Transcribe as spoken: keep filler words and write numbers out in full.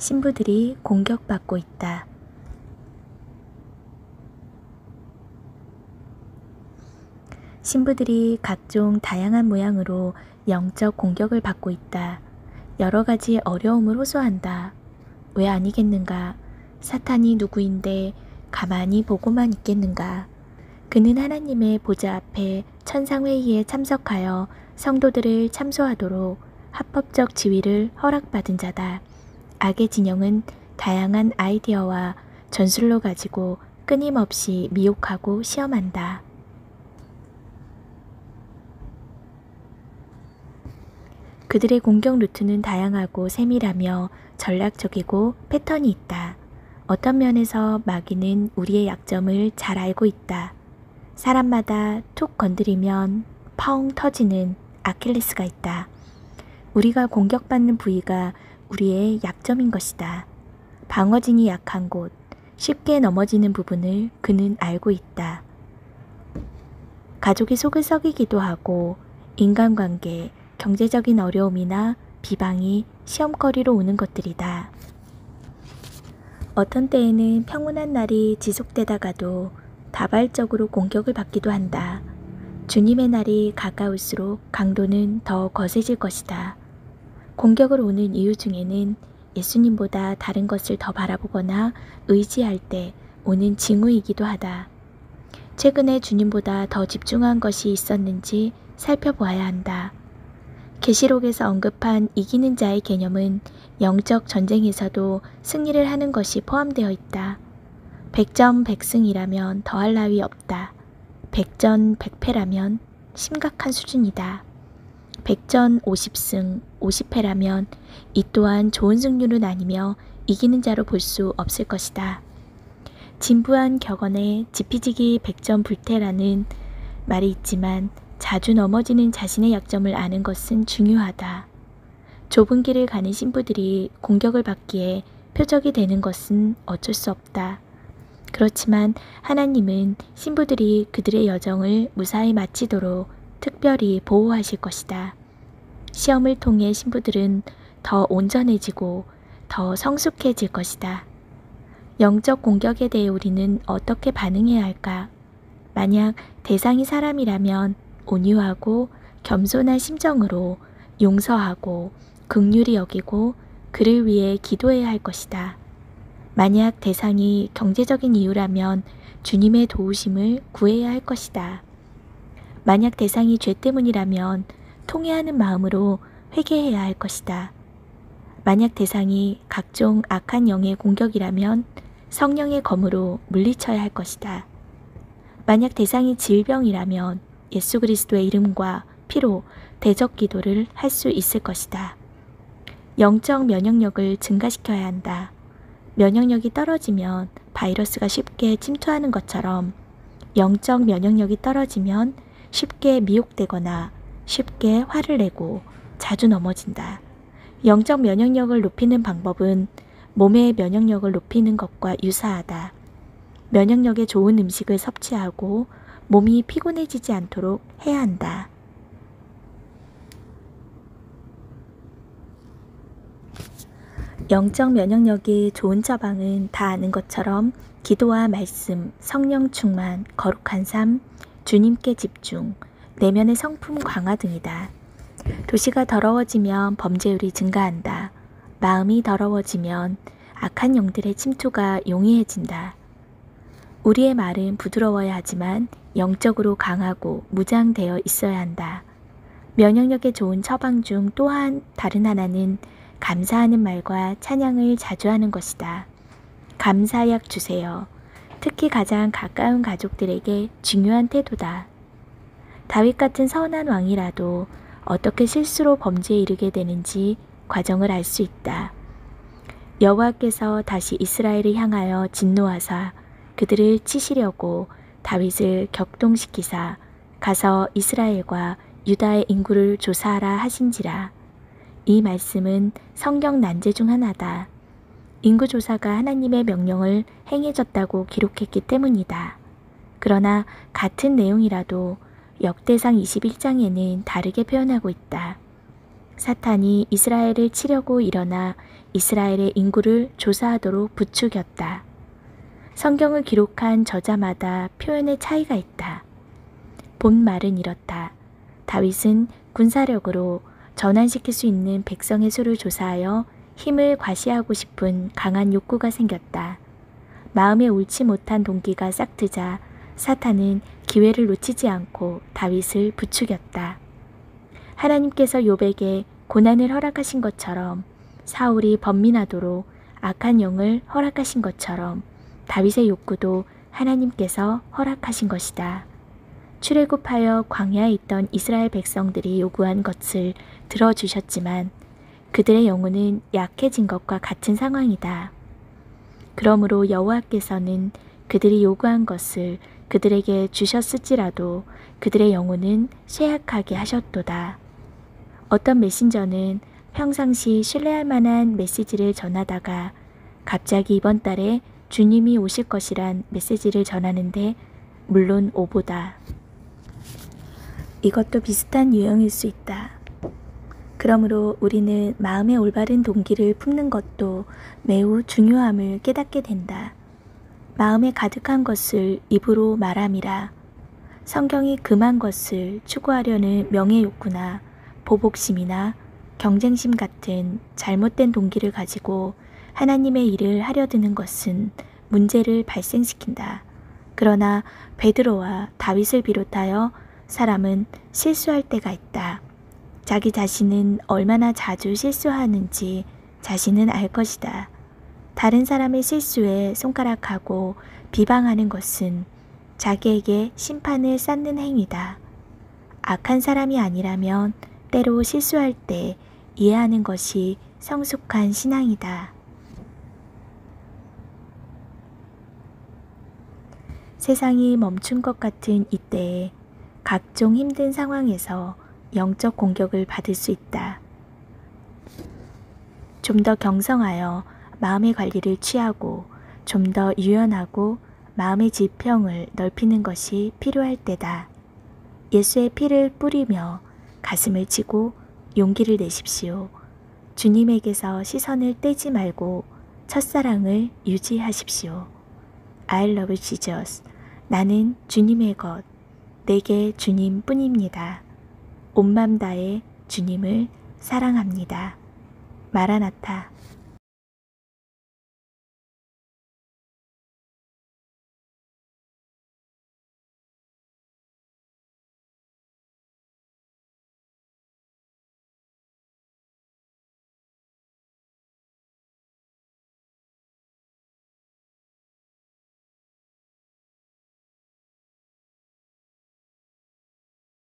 신부들이 공격받고 있다. 신부들이 각종 다양한 모양으로 영적 공격을 받고 있다. 여러 가지 어려움을 호소한다. 왜 아니겠는가? 사탄이 누구인데 가만히 보고만 있겠는가? 그는 하나님의 보좌 앞에 천상회의에 참석하여 성도들을 참소하도록 합법적 지위를 허락받은 자다. 악의 진영은 다양한 아이디어와 전술로 가지고 끊임없이 미혹하고 시험한다. 그들의 공격 루트는 다양하고 세밀하며 전략적이고 패턴이 있다. 어떤 면에서 마귀는 우리의 약점을 잘 알고 있다. 사람마다 툭 건드리면 펑 터지는 아킬레스가 있다. 우리가 공격받는 부위가 우리의 약점인 것이다. 방어진이 약한 곳, 쉽게 넘어지는 부분을 그는 알고 있다. 가족이 속을 썩이기도 하고 인간관계, 경제적인 어려움이나 비방이 시험거리로 오는 것들이다. 어떤 때에는 평온한 날이 지속되다가도 다발적으로 공격을 받기도 한다. 주님의 날이 가까울수록 강도는 더 거세질 것이다. 공격을 오는 이유 중에는 예수님보다 다른 것을 더 바라보거나 의지할 때 오는 징후이기도 하다. 최근에 주님보다 더 집중한 것이 있었는지 살펴보아야 한다. 계시록에서 언급한 이기는 자의 개념은 영적 전쟁에서도 승리를 하는 것이 포함되어 있다. 백전백승이라면 더할 나위 없다. 백전백패라면 심각한 수준이다. 백전오십승, 오십패라면 이 또한 좋은 승률은 아니며 이기는 자로 볼 수 없을 것이다. 진부한 격언에 지피지기 백전불태라는 말이 있지만 자주 넘어지는 자신의 약점을 아는 것은 중요하다. 좁은 길을 가는 신부들이 공격을 받기에 표적이 되는 것은 어쩔 수 없다. 그렇지만 하나님은 신부들이 그들의 여정을 무사히 마치도록 특별히 보호하실 것이다. 시험을 통해 신부들은 더 온전해지고 더 성숙해질 것이다. 영적 공격에 대해 우리는 어떻게 반응해야 할까? 만약 대상이 사람이라면 온유하고 겸손한 심정으로 용서하고 긍휼히 여기고 그를 위해 기도해야 할 것이다. 만약 대상이 경제적인 이유라면 주님의 도우심을 구해야 할 것이다. 만약 대상이 죄 때문이라면 통회하는 마음으로 회개해야 할 것이다. 만약 대상이 각종 악한 영의 공격이라면 성령의 검으로 물리쳐야 할 것이다. 만약 대상이 질병이라면 예수 그리스도의 이름과 피로 대적 기도를 할 수 있을 것이다. 영적 면역력을 증가시켜야 한다. 면역력이 떨어지면 바이러스가 쉽게 침투하는 것처럼 영적 면역력이 떨어지면 쉽게 미혹되거나 쉽게 화를 내고 자주 넘어진다. 영적 면역력을 높이는 방법은 몸의 면역력을 높이는 것과 유사하다. 면역력에 좋은 음식을 섭취하고 몸이 피곤해지지 않도록 해야 한다. 영적 면역력이 좋은 처방은 다 아는 것처럼 기도와 말씀, 성령 충만, 거룩한 삶, 주님께 집중, 내면의 성품 강화 등이다. 도시가 더러워지면 범죄율이 증가한다. 마음이 더러워지면 악한 영들의 침투가 용이해진다. 우리의 말은 부드러워야 하지만 영적으로 강하고 무장되어 있어야 한다. 면역력에 좋은 처방 중 또한 다른 하나는 감사하는 말과 찬양을 자주 하는 것이다. 감사약 주세요. 특히 가장 가까운 가족들에게 중요한 태도다. 다윗 같은 선한 왕이라도 어떻게 실수로 범죄에 이르게 되는지 과정을 알 수 있다. 여호와께서 다시 이스라엘을 향하여 진노하사 그들을 치시려고 다윗을 격동시키사 가서 이스라엘과 유다의 인구를 조사하라 하신지라. 이 말씀은 성경 난제 중 하나다. 인구조사가 하나님의 명령을 행해졌다고 기록했기 때문이다. 그러나 같은 내용이라도 역대상 이십일장에는 다르게 표현하고 있다. 사탄이 이스라엘을 치려고 일어나 이스라엘의 인구를 조사하도록 부추겼다. 성경을 기록한 저자마다 표현의 차이가 있다. 본 말은 이렇다. 다윗은 군사력으로 전환시킬 수 있는 백성의 수를 조사하여 힘을 과시하고 싶은 강한 욕구가 생겼다. 마음에 옳지 못한 동기가 싹트자 사탄은 기회를 놓치지 않고 다윗을 부추겼다. 하나님께서 욥에게 고난을 허락하신 것처럼 사울이 번민하도록 악한 영을 허락하신 것처럼 다윗의 욕구도 하나님께서 허락하신 것이다. 출애굽하여 광야에 있던 이스라엘 백성들이 요구한 것을 들어주셨지만 그들의 영혼은 약해진 것과 같은 상황이다. 그러므로 여호와께서는 그들이 요구한 것을 그들에게 주셨을지라도 그들의 영혼은 쇠약하게 하셨도다. 어떤 메신저는 평상시 신뢰할 만한 메시지를 전하다가 갑자기 이번 달에 주님이 오실 것이란 메시지를 전하는데 물론 오보다. 이것도 비슷한 유형일 수 있다. 그러므로 우리는 마음의 올바른 동기를 품는 것도 매우 중요함을 깨닫게 된다. 마음에 가득한 것을 입으로 말함이라. 성경이 금한 것을 추구하려는 명예욕구나 보복심이나 경쟁심 같은 잘못된 동기를 가지고 하나님의 일을 하려 드는 것은 문제를 발생시킨다. 그러나 베드로와 다윗을 비롯하여 사람은 실수할 때가 있다. 자기 자신은 얼마나 자주 실수하는지 자신은 알 것이다. 다른 사람의 실수에 손가락하고 비방하는 것은 자기에게 심판을 쌓는 행위다. 악한 사람이 아니라면 때로 실수할 때 이해하는 것이 성숙한 신앙이다. 세상이 멈춘 것 같은 이때에 각종 힘든 상황에서 영적 공격을 받을 수 있다. 좀 더 경성하여 마음의 관리를 취하고 좀 더 유연하고 마음의 지평을 넓히는 것이 필요할 때다. 예수의 피를 뿌리며 가슴을 치고 용기를 내십시오. 주님에게서 시선을 떼지 말고 첫사랑을 유지하십시오. I love Jesus. 나는 주님의 것, 내게 주님 뿐입니다. 온 맘 다해 주님을 사랑합니다. 마라나타.